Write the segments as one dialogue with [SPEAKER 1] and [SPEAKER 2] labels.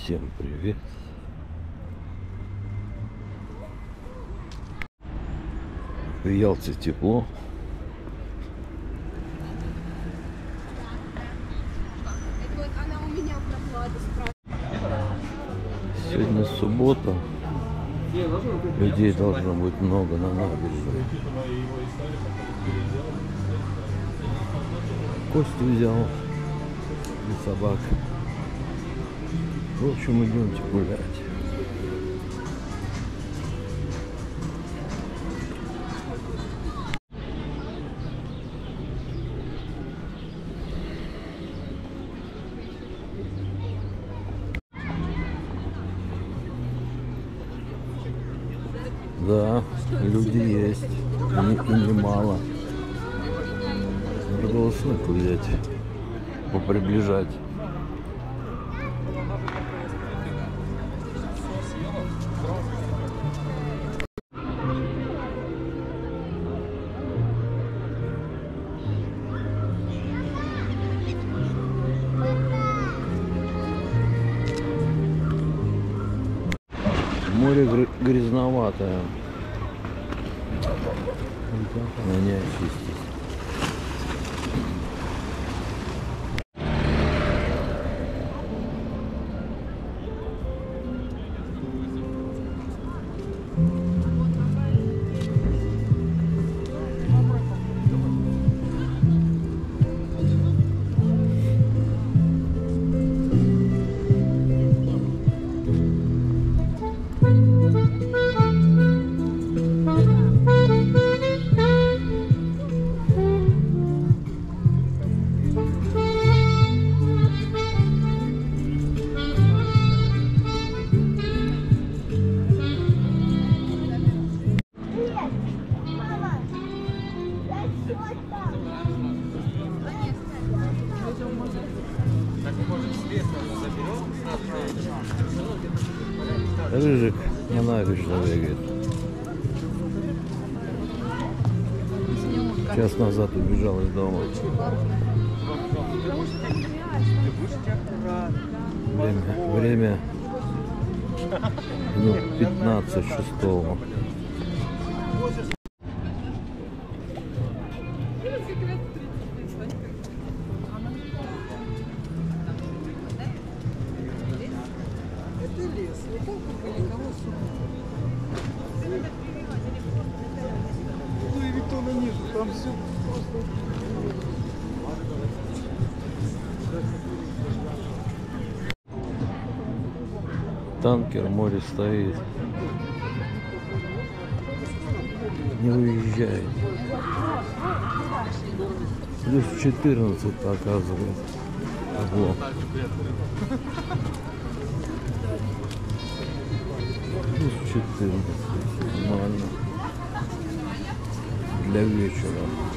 [SPEAKER 1] Всем привет! В Ялте тепло. Сегодня суббота. Людей должно быть много на набережной. Костю взял и собак. В общем, идемте гулять. Да, люди есть, и немало. Надо было сумку взять, поприближать. Море грязноватое. Она не очистить. Рыжик на набережной бегает. Час назад убежал из дома. Время минут 15 шестого.
[SPEAKER 2] Там все просто...
[SPEAKER 1] Танкер в море стоит. Не уезжает. Плюс 14 показывает. Ого. Плюс 14. Нормально. Для вечера.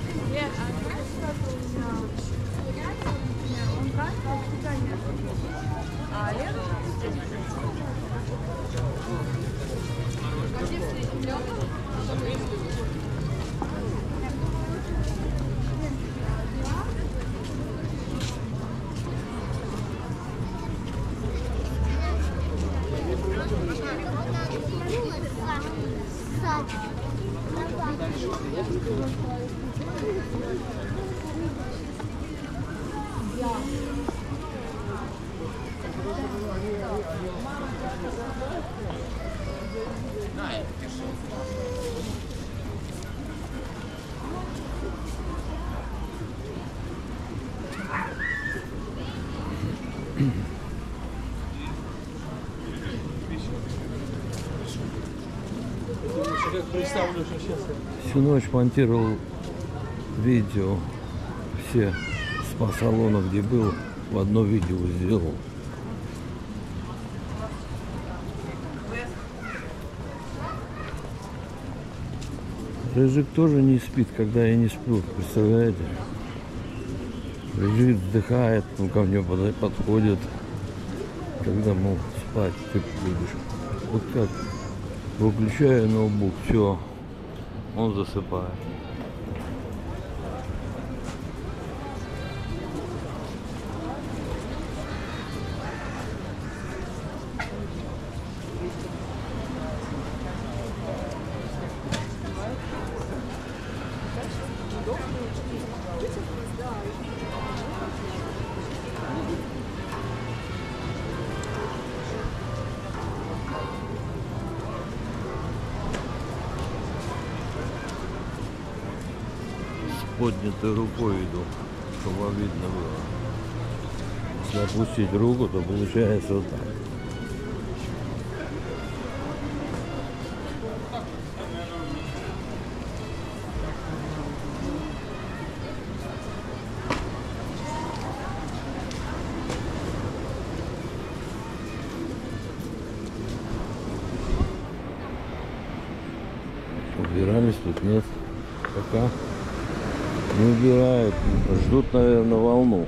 [SPEAKER 1] Всю ночь монтировал видео, все спа-салона, где был, в одно видео сделал. Рыжик тоже не спит, когда я не сплю, представляете? Лежит, вздыхает, он ко мне подходит, когда, мол, спать ты будешь. Вот как выключаю ноутбук, все, он засыпает. поднятой рукой иду, чтобы вам видно было. Если опустить руку, то получается вот так. Убирались, тут нет. Пока не убирают. Ждут, наверное, волну.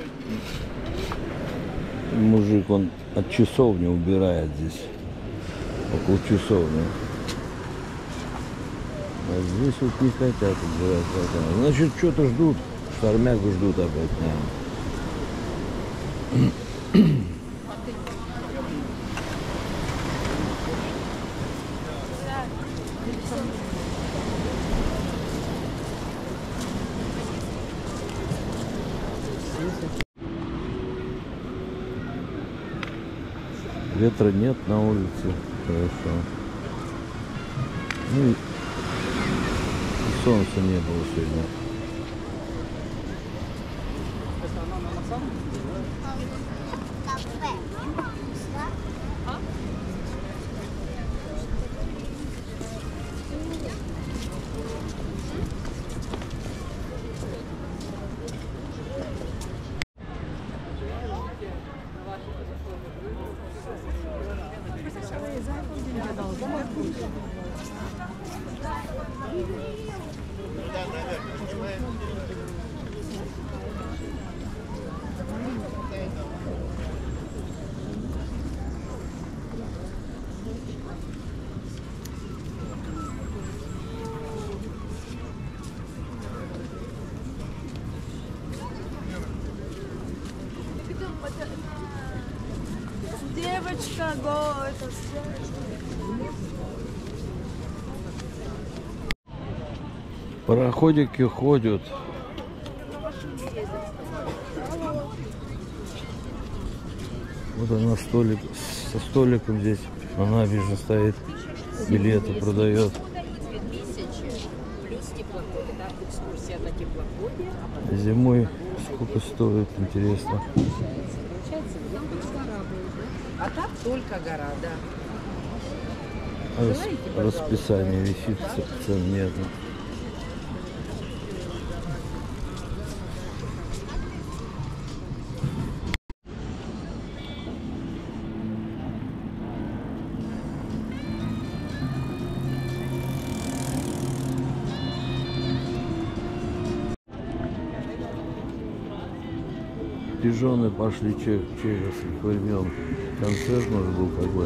[SPEAKER 1] Мужик, он от часовни убирает здесь. Около часовни. А здесь вот не хотят убирать пока. Значит, что-то ждут. Штормяку ждут опять, наверное. Ветра нет на улице, хорошо. Ну и солнца не было сегодня.
[SPEAKER 3] Девочка, го, это
[SPEAKER 1] Пароходики ходят. Вот она столик, со столиком здесь на набережной стоит, билеты продает.
[SPEAKER 4] Плюс теплоходы, да, экскурсия на теплоходе.
[SPEAKER 1] Зимой сколько стоит, интересно.
[SPEAKER 4] Получается, где гора будет, да? А так только гора, да.
[SPEAKER 1] Расписание висит, цен нет. Пижоны пошли чеховских времен. Концерт, может, был какой.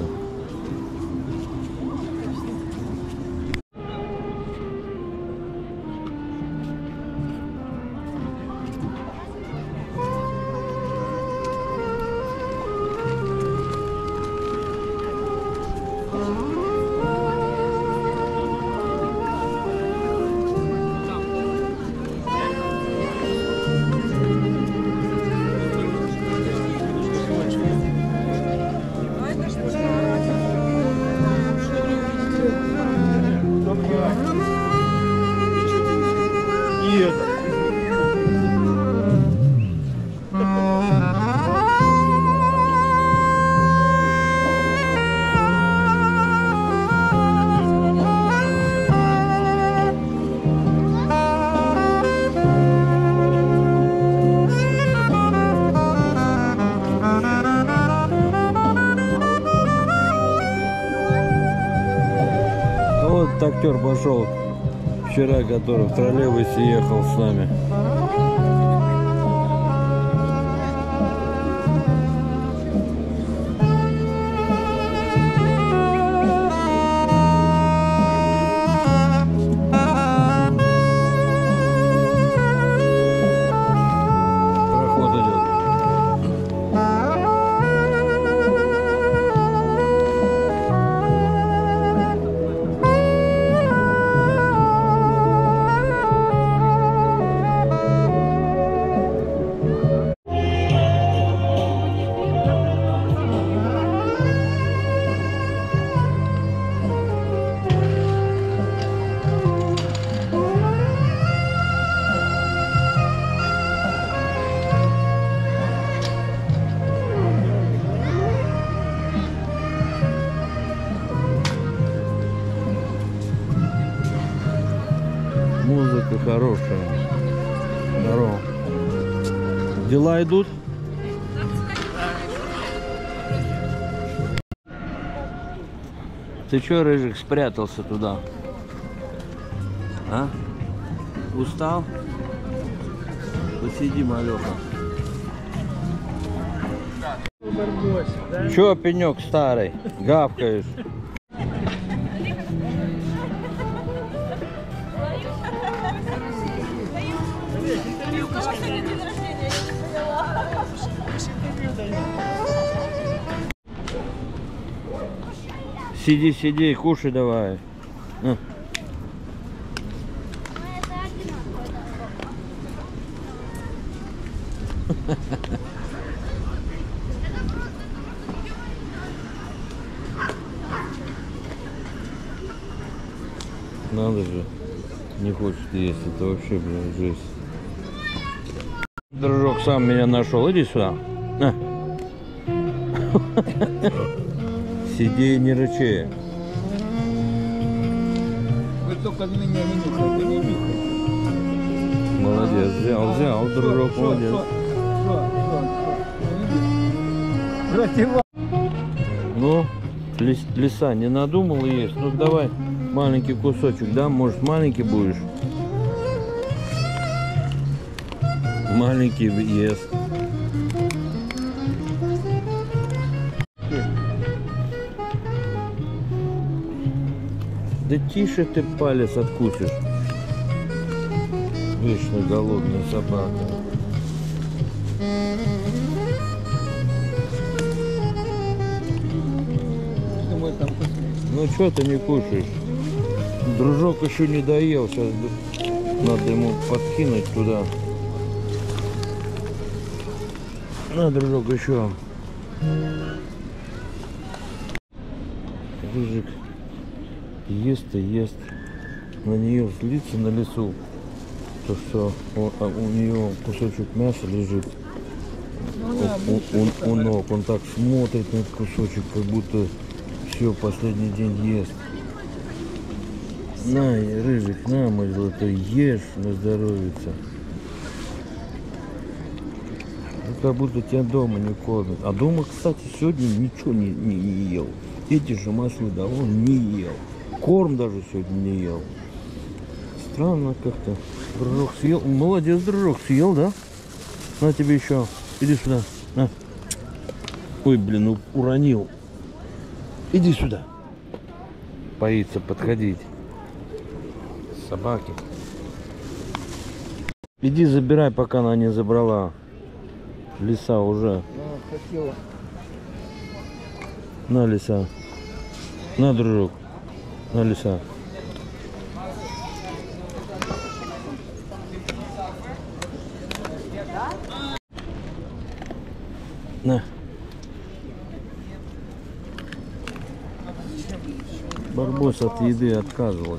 [SPEAKER 1] Вот актер пошел вчера, который в троллейбусе ехал с нами. Проход идет. Хозяйка хорошая. Здорово. Дела идут? Ты чё, Рыжик, спрятался туда? А? Устал? Посиди, малёха. Чё, пенёк старый, гавкаешь? Сиди, сиди, кушай давай. На. Надо же, не хочет есть, это вообще, блин, жесть. Дружок сам меня нашел, иди сюда. На. Сиди и не рычи.
[SPEAKER 2] Вы только меня не нюхайте, не нюхайте.
[SPEAKER 1] Молодец, взял, дружок, молодец.
[SPEAKER 2] Против.
[SPEAKER 1] Ну, лиса не надумал есть? Ну давай маленький кусочек, да? Может, маленький будешь? Маленький ест. Да тише ты, палец откусишь. Вечно голодная собака. Ну что ты не кушаешь? Дружок еще не доел. Сейчас надо ему подкинуть туда. На, дружок, еще. Рыжик ест и ест. На нее злится, на лесу. То, что у нее кусочек мяса лежит у ног. Он так смотрит на этот кусочек, как будто все, последний день ест. На, Рыжик, на, мой золотой, ешь на здоровьице. Как будто тебя дома не кормят. А дома, кстати, сегодня ничего не ел. Эти же маслы, да, он не ел. Корм даже сегодня не ел. Странно как-то. Дружок съел. Молодец, дружок, съел, да? На тебе еще. Иди сюда. На. Ой, блин, уронил. Иди сюда. Боится подходить. Собаки. Иди забирай, пока она не забрала. Лиса уже.
[SPEAKER 2] Хотела.
[SPEAKER 1] На, лиса. На, дружок. На, лиса. На. Барбос от еды отказывался.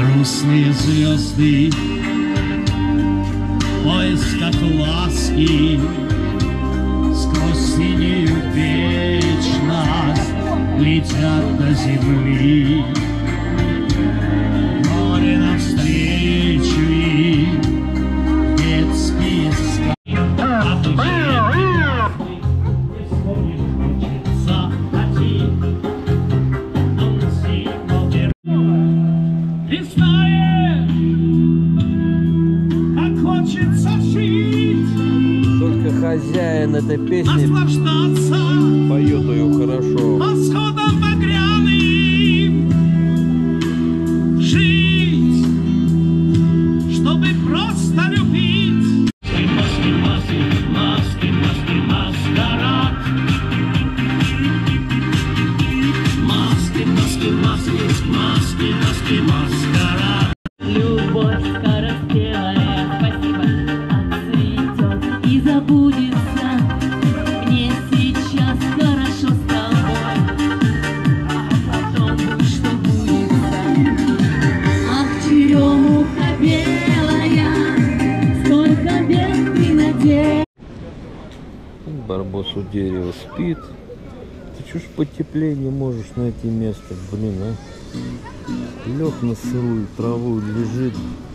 [SPEAKER 5] грустные звезды в поисках ласки сквозь синюю вечность летят до земли. Море навстречу им детские сказки. А ты хочется хотеть, он сильно и знает, как хочется жить,
[SPEAKER 1] Только хозяин этой песни
[SPEAKER 5] наслаждаться
[SPEAKER 1] поет ее хорошо.
[SPEAKER 5] восходом багряным, жить, чтобы просто любить. Маски, маски, маски, маски, маскарад. Маски, маски, маски, маски, маски, маскарад.
[SPEAKER 6] Любовь скороспелая, спасибо, отцветет и забудется. Мне сейчас хорошо с тобой, а потом будь что будет. Ах, черемуха белая, столько бед ты надел.
[SPEAKER 1] Барбос у дерева спит. Ты чё ж потеплее не можешь найти место, блин, а? Лег на сырую траву, лежит.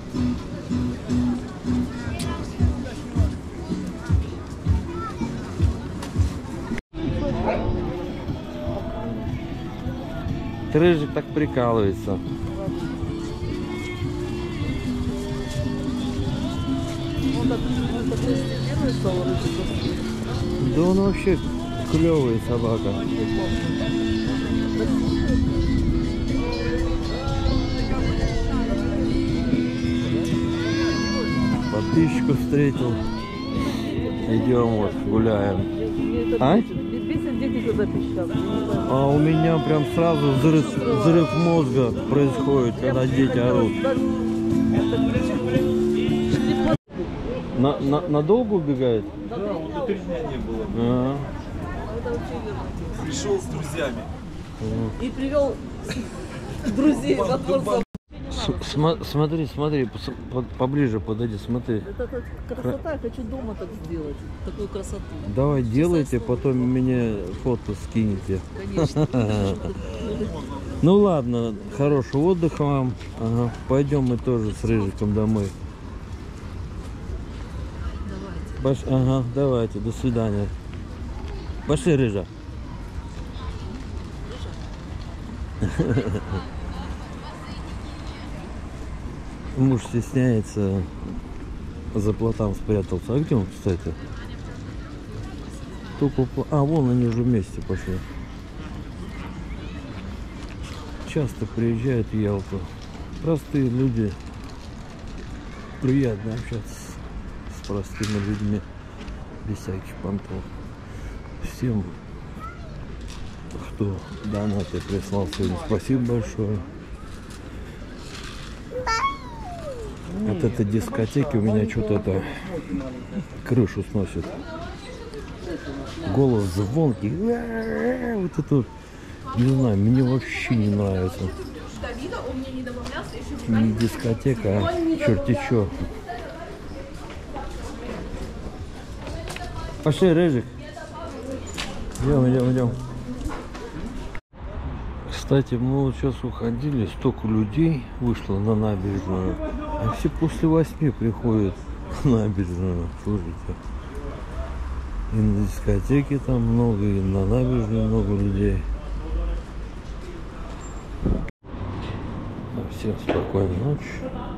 [SPEAKER 1] Рыжик так прикалывается. Да он вообще клевая собака. Подписчику встретил. Идем вот гуляем. А? А у меня прям сразу взрыв мозга происходит, когда дети орут. Надолго убегает?
[SPEAKER 2] Да, он до 3 дня не было. Пришел с друзьями.
[SPEAKER 7] И привел друзей во двор.
[SPEAKER 1] Смотри, поближе подойди, смотри.
[SPEAKER 7] Это красота, я хочу дома так сделать, такую красоту.
[SPEAKER 1] Давай делайте, потом мне фото скинете.
[SPEAKER 7] Конечно.
[SPEAKER 1] Ну ладно, хорошего отдыха вам. Ага. Пойдем мы тоже с Рыжиком домой.
[SPEAKER 7] Давайте.
[SPEAKER 1] Ага, давайте, до свидания. Пошли, Рыжа. Муж стесняется, за плотам спрятался. А где он, кстати? Только... А, вон они уже вместе пошли. Часто приезжают в Ялту. Простые люди. Приятно общаться с простыми людьми. Без всяких понтов. Всем, кто донаты прислал сегодня, спасибо большое. От этой дискотеки у меня что-то это крышу сносит. Голос звонкий. Вот это вот, не знаю, мне вообще не нравится. Не дискотека, а черти чё. Пошли, Рыжик. Идем. Кстати, мы вот сейчас уходили, столько людей вышло на набережную, а все после 8 приходят на набережную, слушайте. И на дискотеке там много, и на набережной много людей. Всем спокойной ночи.